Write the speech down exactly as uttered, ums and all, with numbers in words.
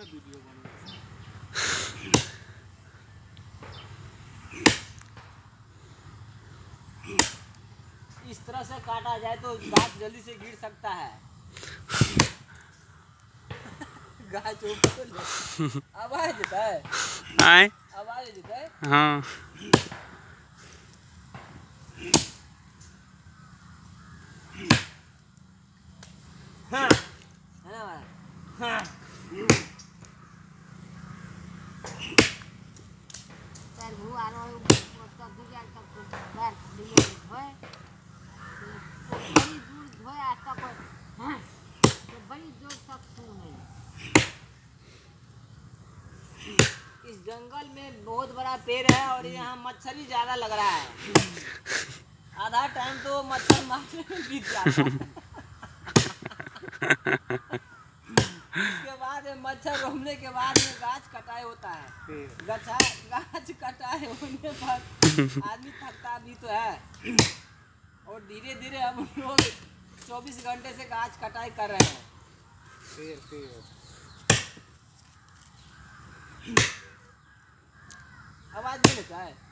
Video बना। इस तरह से काटा जाए तो गाछ जल्दी से गिर सकता है। गाछ ऊपर आवाज देता है, आए आवाज देता है। हाँ हाँ है ना भाई? हाँ तर भू आ रहा है उसका दूसरा तक बार लिए धोए बड़ी दूर धोए आज तक हाँ तो बड़ी दूर तक सुने। इस जंगल में बहुत बड़ा पेड़ है और यहाँ मच्छर ही ज्यादा लग रहा है। आधा टाइम तो मच्छर मारने में बीत जाता है। इसके बाद मच्छर रोकने के बाद में गाछ कटाई होता है। गछा गाछ कटाई होने पर आदमी थकता भी तो है और धीरे धीरे हम लोग चौबीस घंटे से गाछ कटाई कर रहे हैं। पेड़ पेड़ आवाज नहीं लेता है।